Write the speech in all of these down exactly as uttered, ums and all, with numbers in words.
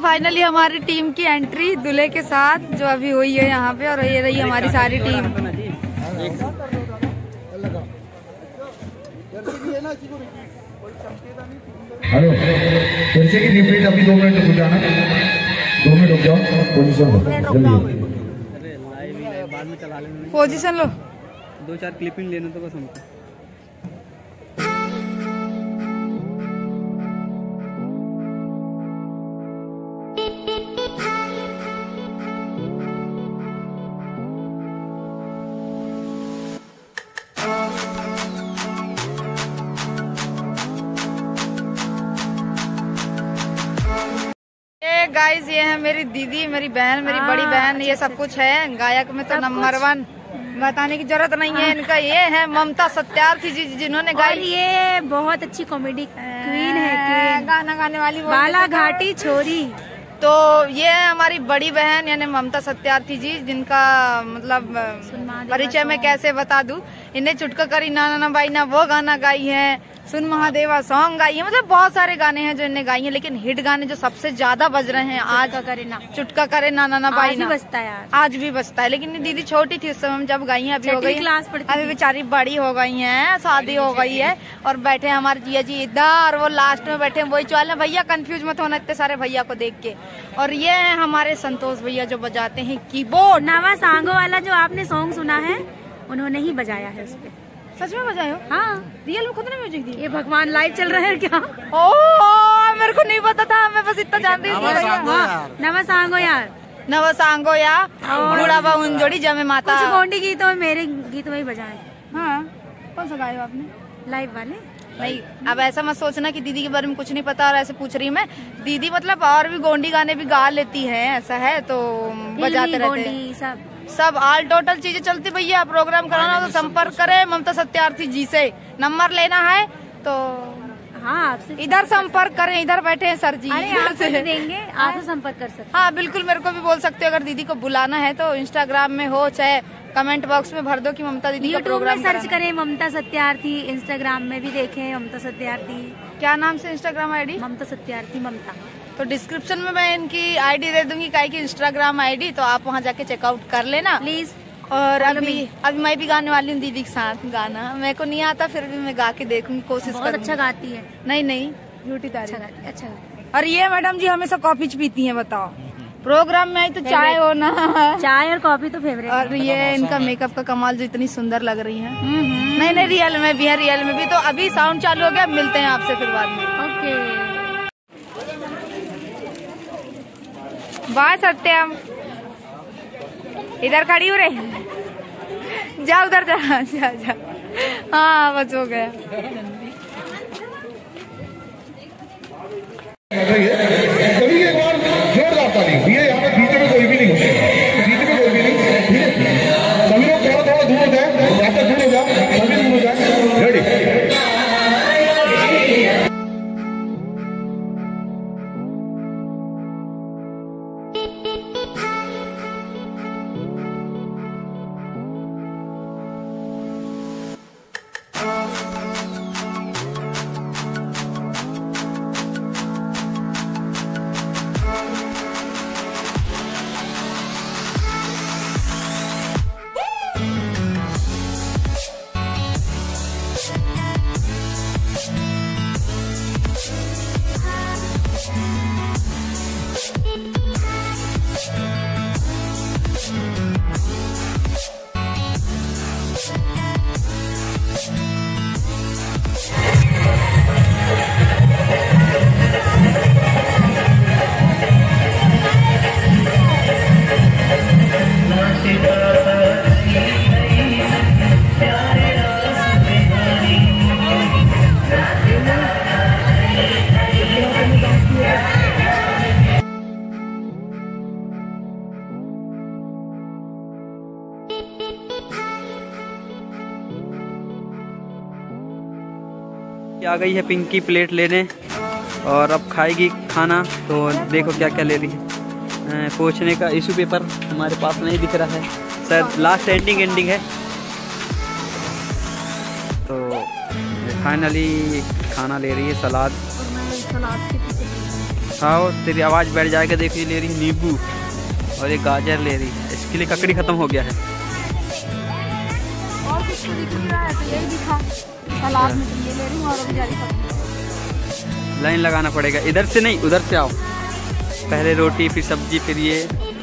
Finally हमारी team की entry दूल्हे के साथ जो अभी हुई है यहाँ पे, और ये रही हमारी सारी टीम। हेलो, जैसे कि रिपीट अभी दो मिनट रुक जाना, दो मिनट रुक जाओ, पोजीशन लो जल्दी। बाद में चला लेंगे, पोजीशन लो, दो चार क्लिपिंग लेने तो बस हमको। गाइस ये है मेरी दीदी, मेरी बहन, मेरी बड़ी बहन, ये सब कुछ है। गायक में तो नंबर वन, बताने की जरूरत नहीं है इनका। ये है ममता सत्यार्थी जी, जिन्होंने गाई। ये बहुत अच्छी कॉमेडी क्वीन है, क्वीन गाना गाने वाली बाला घाटी छोरी। तो ये है हमारी बड़ी बहन यानी ममता सत्यार्थी जी, जिनका मतलब परिचय मैं कैसे बता दूं। इन्हें चुटका करी नाना ना बाई ना वो गाना गाई है, सुन महादेवा सॉन्ग गाई है, मतलब बहुत सारे गाने हैं जो इन्हें गाई हैं। लेकिन हिट गाने जो सबसे ज्यादा बज रहे हैं आज करे ना, चुटका करे नाना ना बाई ना, बजता है यार, आज भी बजता है। लेकिन दीदी छोटी थी उस समय जब गाई है, अभी हो गई क्लास पढ़ती, अभी बेचारी बड़ी हो गई है, शादी हो गई है। और बैठे हमारे जिया जी इधर, वो लास्ट में बैठे वही चौल। भैया कंफ्यूज मत होना इतने सारे भैया को देख के। और ये है हमारे संतोष भैया जो बजाते हैं कीबोर्ड। नवा सांगो वाला जो आपने सॉन्ग सुना है उन्होंने ही बजाया है उस पे। सच में बजाए हो? हाँ, रियल में खुद ने म्यूजिक दी। ये भगवान लाइव चल रहे हैं क्या? ओह मेरे को नहीं पता था, मैं बस इतना जानती थी। नवा सांगो यार, नवा सांगो या बूढ़ा बाउन जोड़ी जमे माता। कुछ गोंडी गीतों में मेरे गीत में ही बजाए। हाँ, कौन सा गाया आपने? लाइव वाले नहीं। अब ऐसा मत सोचना कि दीदी के बारे में कुछ नहीं पता और ऐसे पूछ रही मैं। दीदी मतलब और भी गोंडी गाने भी गा लेती है, ऐसा है तो बजाते रहते हैं सब सब ऑल टोटल चीजें चलती। भैया प्रोग्राम कराना हो तो संपर्क करें ममता सत्यार्थी जी से। नंबर लेना है तो हाँ आपसे इधर संपर्क करें, इधर बैठे हैं सर जी। इधर से देंगे, आप संपर्क कर सकते। हाँ बिल्कुल, मेरे को भी बोल सकते हो। अगर दीदी को बुलाना है तो इंस्टाग्राम में हो चाहे कमेंट बॉक्स में भर दो कि ममता दीदी का प्रोग्राम सर्च करें ममता सत्यार्थी। इंस्टाग्राम में भी देखें ममता सत्यार्थी। क्या नाम से इंस्टाग्राम आईडी? ममता सत्यार्थी ममता। तो डिस्क्रिप्शन में मैं इनकी आईडी दे दूंगी, काहे की इंस्टाग्राम आईडी, तो आप वहाँ जाके चेकआउट कर लेना प्लीज। और अभी अभी मैं भी गाने वाली हूँ दीदी के साथ गाना। मेरे को नहीं आता, फिर भी मैं गा के देखूंगी, कोशिश बहुत अच्छा गाती है। नहीं नहीं झूठी तारीफ। अच्छा गाती, अच्छा गाती। और ये मैडम जी हमेशा कॉफी पीती हैं, बताओ प्रोग्राम में आई तो चाय हो ना। चाय और कॉफी तो फेवरेट। और ये इनका मेकअप का कमाल, जो इतनी सुंदर लग रही है। नहीं नहीं रियल में भी है, रियल में भी। तो अभी साउंड चालू हो गया, मिलते हैं आपसे फिर बाद में। ओके बाय सत्यम, इधर खड़ी हो रही, जा उधर जा जा जा। हाँ बस हो गया। कभी एक बार जोरदार ताली। ये यहाँ पे बीच में कोई भी नहीं है, बीच में कोई भी नहीं है। सभी लोग थोड़ा थोड़ा दूर हो जाए, जाकर दूर हो जाए, सभी दूर हो जाए। रेडी? आ गई है पिंकी प्लेट लेने और अब खाएगी खाना। तो देखो क्या क्या ले रही है। पहुँचने का इशू पेपर हमारे पास नहीं दिख रहा है, शायद लास्ट एंडिंग एंडिंग है। तो फाइनली खाना ले रही है, सलाद। और मैं सलाद के पीछे हाँ तेरी आवाज़ बैठ जाएगा। देखो ये ले रही नींबू और ये गाजर ले रही है, इसके लिए ककड़ी खत्म हो गया है। और कुछ तो दिख नहीं रहा है, तो यही दिखा सलाद में, ये ले रही हूँ और अभी जा रही हूँ। लाइन लगाना पड़ेगा, इधर से नहीं उधर से आओ। पहले रोटी फिर सब्जी फिर ये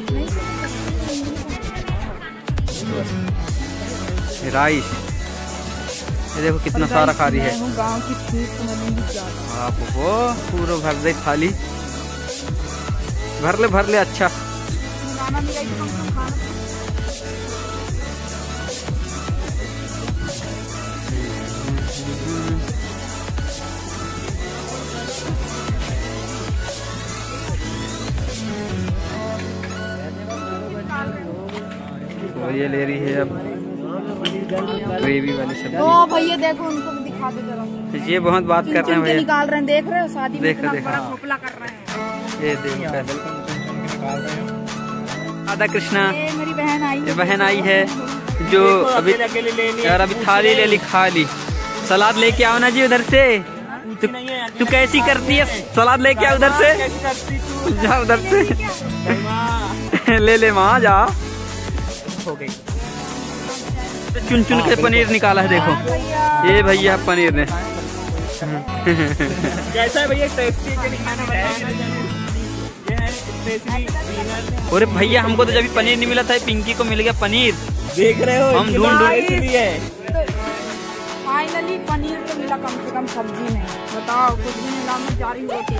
राइस। ये देखो कितना सारा खा रही है। गाँव की खीर आप वो पूरा भर दे थाली, भर ले भर ले। अच्छा और ये ले रही है अब ग्रेवी वाली सब्जी। ओ भैया देखो, उनको भी दिखा दो जरा। ये बहुत बात कर रहे हैं भैया, निकाल रहे हैं, देख रहे हो शादी में देखो देखो घोपला कर रहे हैं। ये देखो राधा कृष्णा, ये मेरी बहन आई ये बहन आई है जो अभी यार अभी थाली ले ली, खा ली। सलाद लेके आओ ना जी उधर से। तू तू कैसी करती है? सलाद लेके आओ उधर से, जा उधर से ले ले माँ जा। हो गई। चुन चुन के पनीर निकाला है, देखो ये भैया पनीर ने। कैसा है भैया? टेस्टी खाना अरे भैया हमको तो जब पनीर नहीं मिला था, पिंकी को मिल गया पनीर। देख रहे हो, हम ढूंढ ढूंढ इसलिए फाइनली पनीर तो मिला, कम से कम सब्जी में। बताओ कुछ भी मिला, मैं जा रही हूँ रोटी।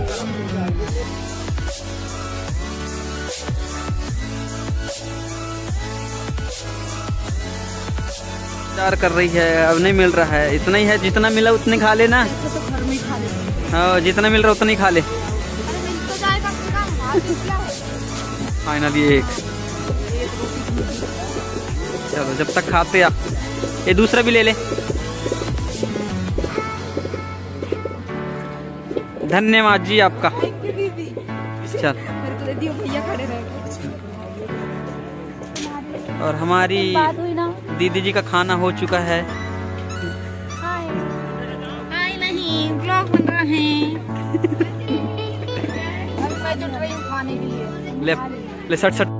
इंतजार कर रही है, अब नहीं मिल रहा है। इतना ही है, जितना मिला उतने खा लेना। तो घर में खा ले। हाँ जितना मिल रहा उतना ही खा ले। फाइनली एक। चलो जब तक खाते आप, ये दूसरा भी ले ले। धन्यवाद जी आपका। चल भैया खड़े रहे। और हमारी बात हुई ना। दीदी जी का खाना हो चुका है। हाय हाय नहीं, ब्लॉग बन रहा है। अभी मैं जुट रही हूँ खाने के लिए। ले ले सट सट